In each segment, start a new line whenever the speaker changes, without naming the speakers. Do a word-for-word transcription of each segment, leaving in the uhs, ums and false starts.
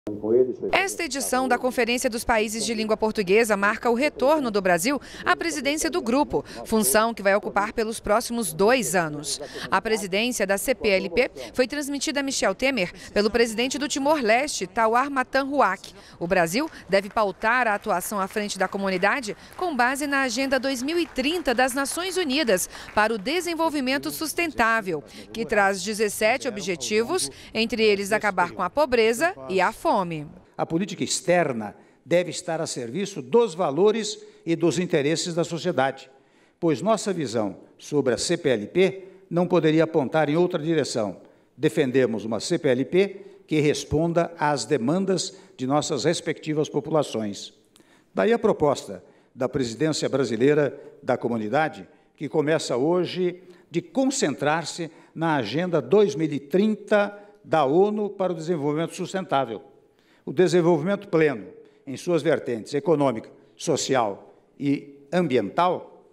Esta edição da Conferência dos Países de Língua Portuguesa marca o retorno do Brasil à presidência do grupo, função que vai ocupar pelos próximos dois anos. A presidência da C P L P foi transmitida a Michel Temer pelo presidente do Timor-Leste, Tauar Matan Ruac. O Brasil deve pautar a atuação à frente da comunidade com base na Agenda dois mil e trinta das Nações Unidas para o Desenvolvimento Sustentável, que traz dezessete objetivos, entre eles acabar com a pobreza e a fome.
A política externa deve estar a serviço dos valores e dos interesses da sociedade, pois nossa visão sobre a C P L P não poderia apontar em outra direção. Defendemos uma C P L P que responda às demandas de nossas respectivas populações. Daí a proposta da presidência brasileira da comunidade, que começa hoje, de concentrar-se na Agenda dois mil e trinta da ONU para o Desenvolvimento Sustentável. O desenvolvimento pleno, em suas vertentes econômica, social e ambiental,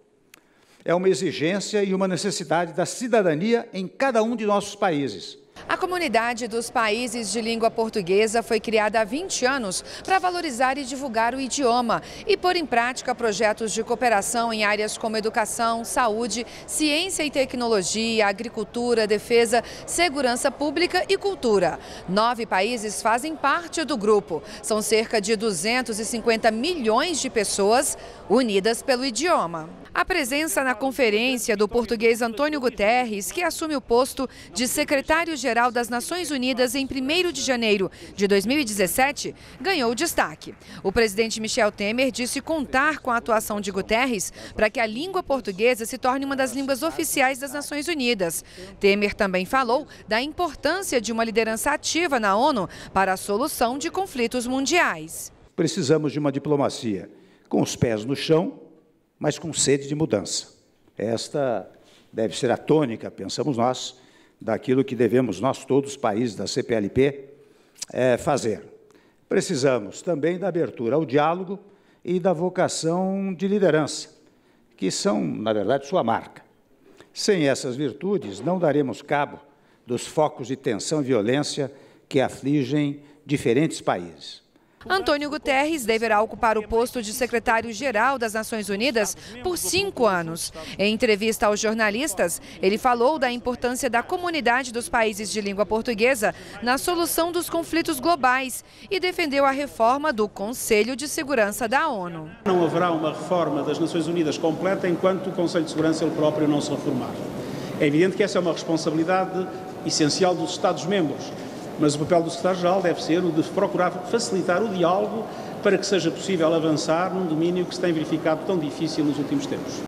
é uma exigência e uma necessidade da cidadania em cada um de nossos países.
A Comunidade dos Países de Língua Portuguesa foi criada há vinte anos para valorizar e divulgar o idioma e pôr em prática projetos de cooperação em áreas como educação, saúde, ciência e tecnologia, agricultura, defesa, segurança pública e cultura. Nove países fazem parte do grupo. São cerca de duzentos e cinquenta milhões de pessoas unidas pelo idioma. A presença na conferência do português Antônio Guterres, que assume o posto de secretário-geral das Nações Unidas em primeiro de janeiro de dois mil e dezessete, ganhou destaque. O presidente Michel Temer disse contar com a atuação de Guterres para que a língua portuguesa se torne uma das línguas oficiais das Nações Unidas. Temer também falou da importância de uma liderança ativa na ONU para a solução de conflitos mundiais.
Precisamos de uma diplomacia com os pés no chão, mas com sede de mudança. Esta deve ser a tônica, pensamos nós, daquilo que devemos nós, todos os países da C P L P, é, fazer. Precisamos também da abertura ao diálogo e da vocação de liderança, que são, na verdade, sua marca. Sem essas virtudes, não daremos cabo dos focos de tensão e violência que afligem diferentes países.
Antônio Guterres deverá ocupar o posto de secretário-geral das Nações Unidas por cinco anos. Em entrevista aos jornalistas, ele falou da importância da Comunidade dos Países de Língua Portuguesa na solução dos conflitos globais e defendeu a reforma do Conselho de Segurança da ONU.
Não haverá uma reforma das Nações Unidas completa enquanto o Conselho de Segurança ele próprio não se reformar. É evidente que essa é uma responsabilidade essencial dos Estados-membros. Mas o papel do secretário-geral deve ser o de procurar facilitar o diálogo para que seja possível avançar num domínio que se tem verificado tão difícil nos últimos tempos.